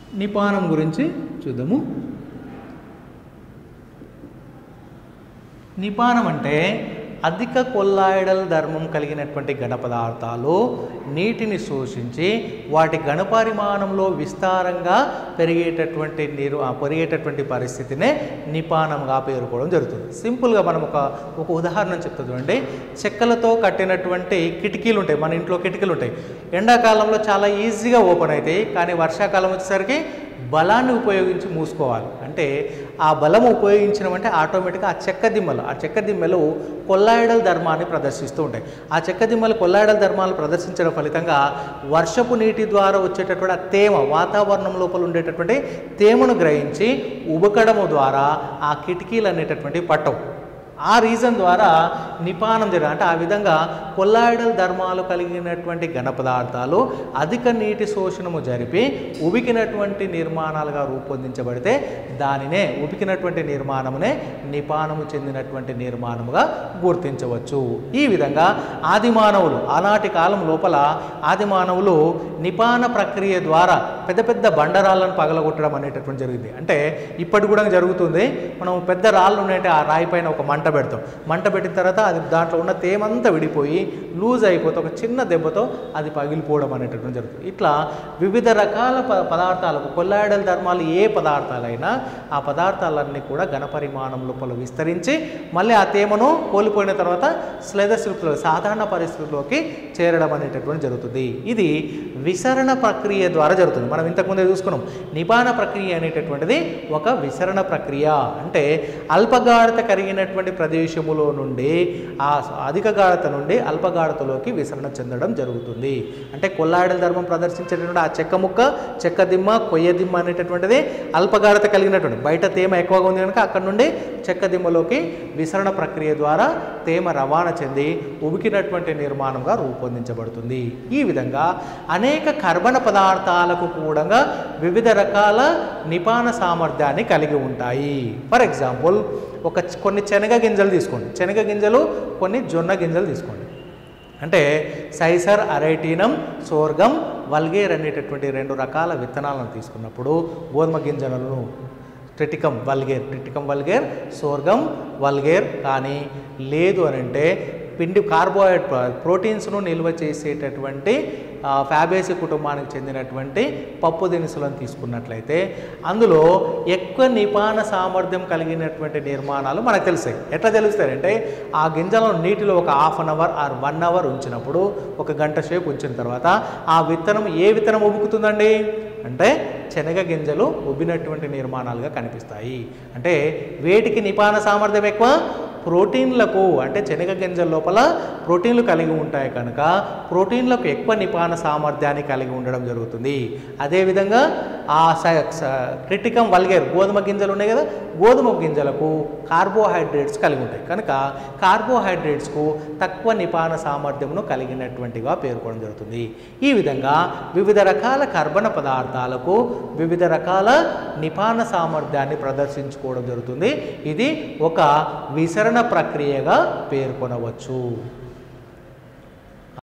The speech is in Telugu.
నిపానం గురించి చూద్దాము. నిపానం అంటే అధిక కొల్లాయిడల్ ధర్మం కలిగినటువంటి ఘన పదార్థాలు నీటిని శోషించి వాటి ఘన పరిమాణంలో విస్తారంగా పెరిగేటటువంటి పరిస్థితినే నిపానంగా పేర్కోవడం జరుగుతుంది. సింపుల్గా మనం ఒక ఉదాహరణ చెప్తా చూడండి. చెక్కలతో కట్టినటువంటి కిటికీలు ఉంటాయి, మన ఇంట్లో కిటికీలు ఉంటాయి. ఎండాకాలంలో చాలా ఈజీగా ఓపెన్ అవుతాయి, కానీ వర్షాకాలం వచ్చేసరికి బలాన్ని ఉపయోగించి మూసుకోవాలి. అంటే ఆ బలం ఉపయోగించడం ఆటోమేటిక్గా ఆ చెక్క దిమ్మలు కొల్లాయిడల్ ధర్మాన్ని ప్రదర్శిస్తూ ఉంటాయి. ఆ చెక్క దిమ్మలు కొల్లాయిడల్ ధర్మాలు ప్రదర్శించడం ఫలితంగా వర్షపు నీటి ద్వారా వచ్చేటటువంటి ఆ తేమ, వాతావరణం లోపల ఉండేటటువంటి తేమను గ్రహించి ఉబకడము ద్వారా ఆ కిటికీలు అనేటటువంటి పట్టవు. ఆ రీజన్ ద్వారా నిపానం జరగదు. అంటే ఆ విధంగా కొల్లాయిడల్ ధర్మాలు కలిగినటువంటి ఘన పదార్థాలు అధిక నీటి శోషణము జరిపి ఉబికినటువంటి నిర్మాణాలుగా రూపొందించబడితే దానినే ఉబికినటువంటి నిర్మాణమునే నిపానము చెందినటువంటి నిర్మాణముగా గుర్తించవచ్చు. ఈ విధంగా ఆదిమానవులు ఆనాటి కాలం లోపల ఆదిమానవులు నిపాన ప్రక్రియ ద్వారా పెద్ద పెద్ద బండరాళ్ళను పగలగొట్టడం అనేటటువంటి జరిగింది. అంటే ఇప్పటి కూడా జరుగుతుంది. మనం పెద్ద రాళ్ళు ఉన్నాయంటే ఆ రాయి పైన ఒక మంట పెడతాం. మంట పెట్టిన తర్వాత అది దాంట్లో ఉన్న తేమంతా విడిపోయి లూజ్ అయిపోతే ఒక చిన్న దెబ్బతో అది పగిలిపోవడం అనేటటువంటి జరుగుతుంది. ఇట్లా వివిధ రకాల పదార్థాలకు కొల్లాయిడల్ ధర్మాలు ఏ పదార్థాలైనా ఆ పదార్థాలన్నీ కూడా ఘన పరిమాణం లోపల విస్తరించి మళ్ళీ ఆ తేమను కోల్పోయిన తర్వాత స్లెదశిల్పులో సాధారణ పరిస్థితుల్లోకి చేరడం అనేటటువంటి జరుగుతుంది. ఇది విసరణ ప్రక్రియ ద్వారా జరుగుతుంది. మనం ఇంతకుముందే చూసుకున్నాం. నిపాన ప్రక్రియ అనేటటువంటిది ఒక విసరణ ప్రక్రియ. అంటే అల్పగాఢత కరిగినటువంటి ప్రదేశములో నుండి ఆ అధిక గాఢత నుండి అల్పగాఢతలోకి విసరణ చెందడం జరుగుతుంది. అంటే కొల్లాయిడల్ ధర్మం ప్రదర్శించేటటువంటి ఆ చెక్క ముక్క, చెక్క దిమ్మ, కొయ్య దిమ్మ అనేటటువంటిది అల్పగాఢత కలిగినటువంటి, బయట తేమ ఎక్కువగా ఉంది కనుక అక్కడ నుండి చెక్క దిమ్మలోకి విసరణ ప్రక్రియ ద్వారా తేమ రవాణా చెంది ఉబికినటువంటి నిర్మాణంగా రూపొందించబడుతుంది. ఈ విధంగా అనేక కర్బన పదార్థాలకు కూడా వివిధ రకాల నిపాన సామర్థ్యాన్ని కలిగి ఉంటాయి. ఫర్ ఎగ్జాంపుల్ కొన్ని శనగ గింజలు తీసుకోండి, శనగ గింజలు, కొన్ని జొన్న గింజలు తీసుకోండి. అంటే సైసర్, అరైటీనం, సోర్గం, వల్గేర్ అనేటటువంటి 2 రకాల విత్తనాలను తీసుకున్నప్పుడు గోధుమ గింజలను ట్రిటికం వల్గేర్, సోర్గం వల్గేర్ కానీ లేదు అని అంటే పిండి కార్బోహైడ్రేట్ ప్రోటీన్స్ను నిల్వ చేసేటటువంటి ఫ్యాబేసి కుటుంబానికి చెందినటువంటి పప్పు దినుసులను తీసుకున్నట్లయితే అందులో ఎక్కువ నిపాన సామర్థ్యం కలిగినటువంటి నిర్మాణాలు మనకు తెలుస్తాయి. ఎట్లా తెలుస్తాయంటే ఆ గింజలను నీటిలో ఒక half an hour or 1 hour ఉంచినప్పుడు, ఒక గంట సేపు ఉంచిన తర్వాత ఆ విత్తనం ఏ విత్తనం ఉబుకుతుందండి అంటే శనగ గింజలు ఉబ్బినటువంటి నిర్మాణాలుగా కనిపిస్తాయి. అంటే వేటికి నిపాన సామర్థ్యం ఎక్కువ? ప్రోటీన్లకు. అంటే శనగ గింజల లోపల ప్రోటీన్లు కలిగి ఉంటాయి కనుక ప్రోటీన్లకు ఎక్కువ నిపాన సామర్థ్యాన్ని కలిగి ఉండడం జరుగుతుంది. అదేవిధంగా ఆ ట్రిటికం వల్గేర్ గోధుమ గింజలు ఉన్నాయి కదా, గోధుమ గింజలకు కార్బోహైడ్రేట్స్ కలిగి ఉంటాయి కనుక కార్బోహైడ్రేట్స్కు తక్కువ నిపాన సామర్థ్యమును కలిగినటువంటిగా పేర్కొనడం జరుగుతుంది. ఈ విధంగా వివిధ రకాల కర్బన పదార్థాలకు వివిధ రకాల నిపాన సామర్థ్యాన్ని ప్రదర్శించుకోవడం జరుగుతుంది. ఇది ఒక విసరణ ప్రక్రియగా పేర్కొనవచ్చు.